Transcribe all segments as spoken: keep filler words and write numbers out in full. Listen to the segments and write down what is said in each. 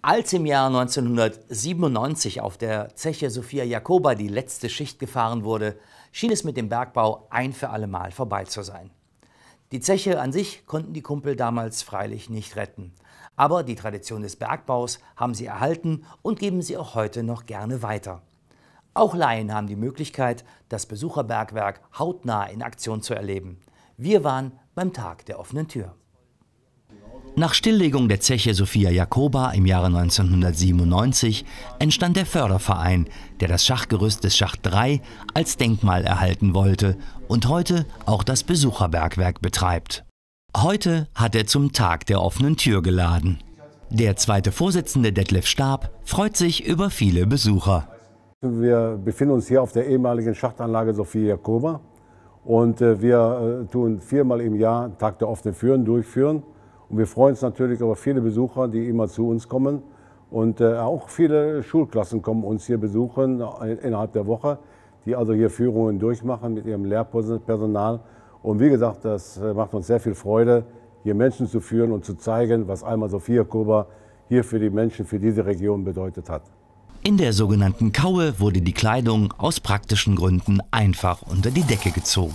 Als im Jahr neunzehnhundertsiebenundneunzig auf der Zeche Sophia Jacoba die letzte Schicht gefahren wurde, schien es mit dem Bergbau ein für alle Mal vorbei zu sein. Die Zeche an sich konnten die Kumpel damals freilich nicht retten. Aber die Tradition des Bergbaus haben sie erhalten und geben sie auch heute noch gerne weiter. Auch Laien haben die Möglichkeit, das Besucherbergwerk hautnah in Aktion zu erleben. Wir waren beim Tag der offenen Tür. Nach Stilllegung der Zeche Sophia Jacoba im Jahre neunzehnhundertsiebenundneunzig entstand der Förderverein, der das Schachgerüst des Schacht drei als Denkmal erhalten wollte und heute auch das Besucherbergwerk betreibt. Heute hat er zum Tag der offenen Tür geladen. Der zweite Vorsitzende Detlef Stab freut sich über viele Besucher. Wir befinden uns hier auf der ehemaligen Schachtanlage Sophia Jacoba und wir tun viermal im Jahr Tag der offenen Türen durchführen. Und wir freuen uns natürlich über viele Besucher, die immer zu uns kommen. Und äh, auch viele Schulklassen kommen uns hier besuchen innerhalb der Woche, die also hier Führungen durchmachen mit ihrem Lehrpersonal. Und wie gesagt, das macht uns sehr viel Freude, hier Menschen zu führen und zu zeigen, was einmal Sophia Jacoba hier für die Menschen, für diese Region bedeutet hat. In der sogenannten Kaue wurde die Kleidung aus praktischen Gründen einfach unter die Decke gezogen.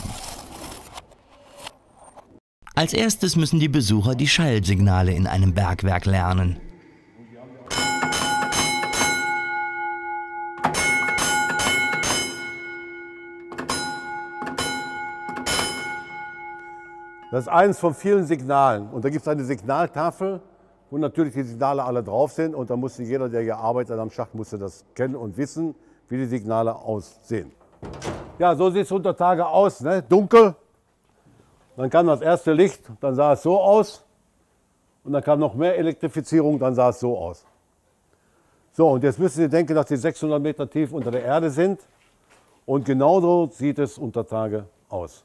Als erstes müssen die Besucher die Schallsignale in einem Bergwerk lernen. Das ist eines von vielen Signalen. Und da gibt es eine Signaltafel, wo natürlich die Signale alle drauf sind. Und da musste jeder, der hier arbeitet am Schacht, musste das kennen und wissen, wie die Signale aussehen. Ja, so sieht es unter Tage aus, ne? Dunkel. Dann kam das erste Licht, dann sah es so aus. Und dann kam noch mehr Elektrifizierung, dann sah es so aus. So, und jetzt müssen Sie denken, dass Sie sechshundert Meter tief unter der Erde sind. Und genauso sieht es unter Tage aus.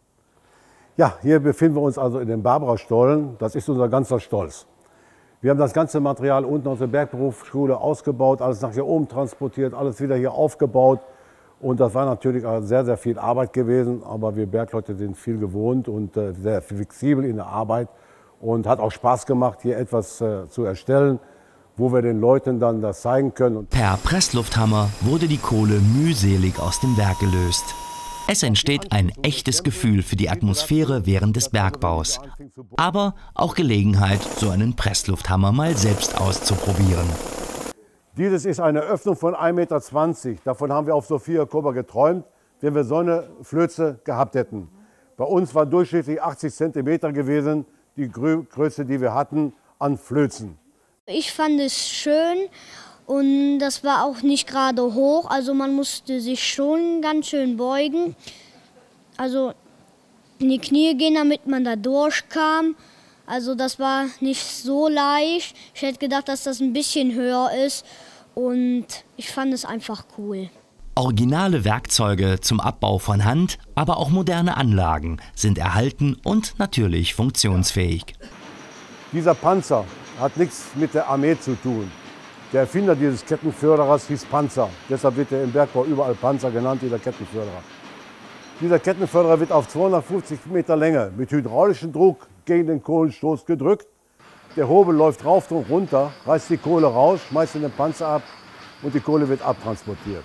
Ja, hier befinden wir uns also in den Barbara-Stollen. Das ist unser ganzer Stolz. Wir haben das ganze Material unten aus der Bergberufsschule ausgebaut, alles nach hier oben transportiert, alles wieder hier aufgebaut. Und das war natürlich sehr, sehr viel Arbeit gewesen, aber wir Bergleute sind viel gewohnt und äh, sehr flexibel in der Arbeit und hat auch Spaß gemacht, hier etwas äh, zu erstellen, wo wir den Leuten dann das zeigen können. Per Presslufthammer wurde die Kohle mühselig aus dem Werk gelöst. Es entsteht ein echtes Gefühl für die Atmosphäre während des Bergbaus, aber auch Gelegenheit, so einen Presslufthammer mal selbst auszuprobieren. Dieses ist eine Öffnung von ein Meter zwanzig. Davon haben wir auf Sophia Jacoba geträumt, wenn wir so eine Flöze gehabt hätten. Bei uns war durchschnittlich achtzig Zentimeter gewesen, die Größe, die wir hatten, an Flözen. Ich fand es schön und das war auch nicht gerade hoch. Also man musste sich schon ganz schön beugen. Also in die Knie gehen, damit man da durchkam. Also das war nicht so leicht. Ich hätte gedacht, dass das ein bisschen höher ist und ich fand es einfach cool. Originale Werkzeuge zum Abbau von Hand, aber auch moderne Anlagen sind erhalten und natürlich funktionsfähig. Dieser Panzer hat nichts mit der Armee zu tun. Der Erfinder dieses Kettenförderers hieß Panzer. Deshalb wird er im Bergbau überall Panzer genannt, dieser Kettenförderer. Dieser Kettenförderer wird auf zweihundertfünfzig Meter Länge mit hydraulischem Druck gegen den Kohlenstoß gedrückt. Der Hobel läuft rauf und runter, reißt die Kohle raus, schmeißt in den Panzer ab und die Kohle wird abtransportiert.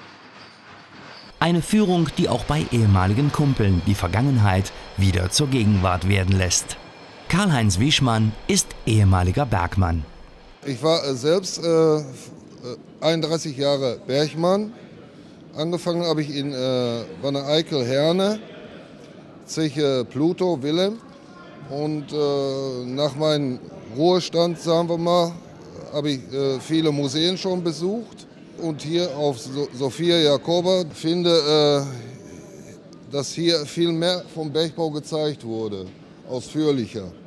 Eine Führung, die auch bei ehemaligen Kumpeln die Vergangenheit wieder zur Gegenwart werden lässt. Karl-Heinz Wieschmann ist ehemaliger Bergmann. Ich war selbst äh, einunddreißig Jahre Bergmann. Angefangen habe ich in äh, Wanne-Eickel-Herne, Zeche Pluto, Willem. Und äh, nach meinem Ruhestand, sagen wir mal, habe ich äh, viele Museen schon besucht. Und hier auf so Sophia Jacoba finde, äh, dass hier viel mehr vom Bergbau gezeigt wurde, ausführlicher.